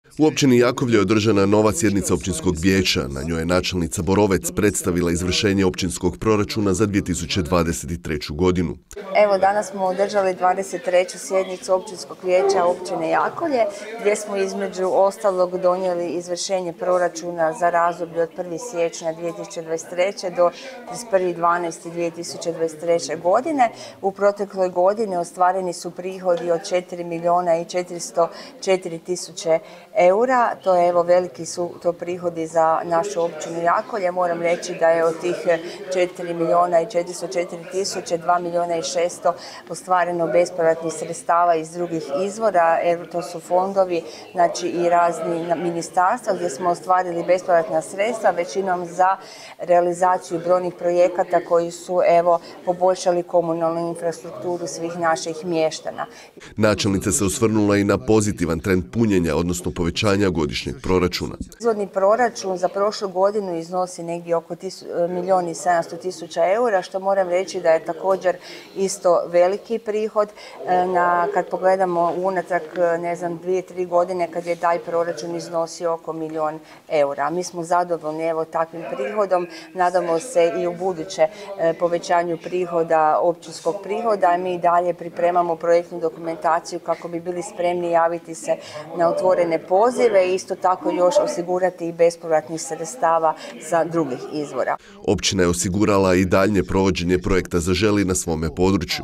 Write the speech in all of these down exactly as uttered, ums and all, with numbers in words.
U općini Jakovlje je održana nova sjednica općinskog vijeća. Na njoj je načelnica Borovec predstavila izvršenje općinskog proračuna za dvije tisuće dvadeset treću. godinu. Evo, danas smo održali dvadeset treću sjednicu općinskog vijeća općine Jakovlje, gdje smo između ostalog donijeli izvršenje proračuna za razdoblje od prvog siječnja dvije tisuće dvadeset treće. do trideset prvi dvanaesti dvije tisuće dvadeset treće. godine. U protekloj godini ostvareni su prihodi od četiri milijuna i četiristo četiri tisuće eura. To je, evo, veliki su to prihodi za našu općinu Jakovlje. Moram reći da je od tih četiri milijuna i četiristo četiri tisuće dva milijuna i šesto ostvareno bespovratnih sredstava iz drugih izvora. Evo, to su fondovi, znači i razni ministarstva gdje smo ostvarili bespovratna sredstva, većinom za realizaciju brojnih projekata koji su, evo, poboljšali komunalnu infrastrukturu svih naših mještana. Načelnica se osvrnula i na pozitivan trend punjenja, odnosno povećanja godišnjeg proračuna. Izvodni proračun za prošlu godinu iznosi negdje oko milijun i sedamsto tisuća eura, što moram reći da je također isto veliki prihod. Na, kad pogledamo unatrag, ne znam, dvije, tri godine kad je taj proračun iznosio oko milijun eura. Mi smo zadovoljni, evo, takvim prihodom. Nadamo se i u buduće povećanju prihoda, općinskog prihoda. Mi i dalje pripremamo projektnu dokumentaciju kako bi bili spremni javiti se na otvorene pozive i isto tako još osigurati i bespovratnih sredstava sa drugih izvora. Općina je osigurala i daljnje provođenje projekta Zaželi na svome području.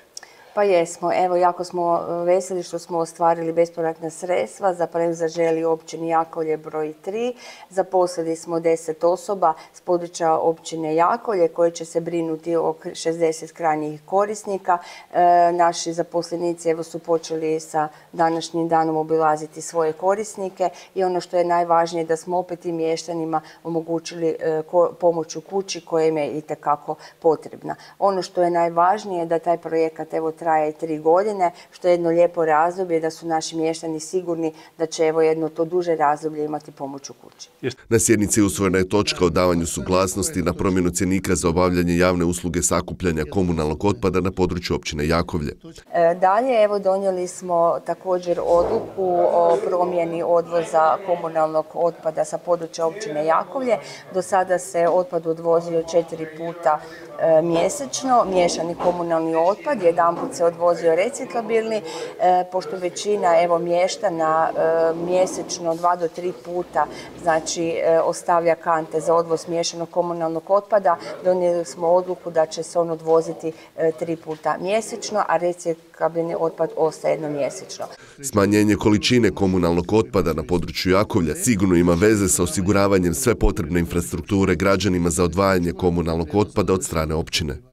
Pa jesmo, evo, jako smo veseli što smo ostvarili bespovratna sredstva za projekt Zaželi u općini Jakovlje broj tri. Zaposlili smo deset osoba s područja općine Jakovlje koje će se brinuti o šezdeset krajnjih korisnika. E, naši zaposlenici, evo, su počeli sa današnjim danom obilaziti svoje korisnike i ono što je najvažnije da smo opet i mještanima omogućili e, ko, pomoć u kući koja im je itekako potrebna. Ono što je najvažnije da taj projekat, evo, traje tri godine, što je jedno lijepo razdoblje, da su naši mještani sigurni da će, evo, jedno to duže razdoblje imati pomoć u kući. Na sjednici usvojena je točka o davanju suglasnosti na promjenu cjenika za obavljanje javne usluge sakupljanja komunalnog otpada na području općine Jakovlje. E, dalje, evo, donijeli smo također odluku o promjeni odvoza komunalnog otpada sa područja općine Jakovlje. Do sada se otpad odvozio četiri puta e, mjesečno, miješani komunalni otpad, jedanput se odvozio reciklabilni, e, pošto većina, evo, mještana e, mjesečno dva do tri puta, znači, e, ostavlja kante za odvoz miješanog komunalnog otpada. Donijeli smo odluku da će se on odvoziti e, tri puta mjesečno, a reciklabilni otpad ostaje jednom mjesečno. Smanjenje količine komunalnog otpada na području Jakovlja sigurno ima veze sa osiguravanjem sve potrebne infrastrukture građanima za odvajanje komunalnog otpada od strane općine.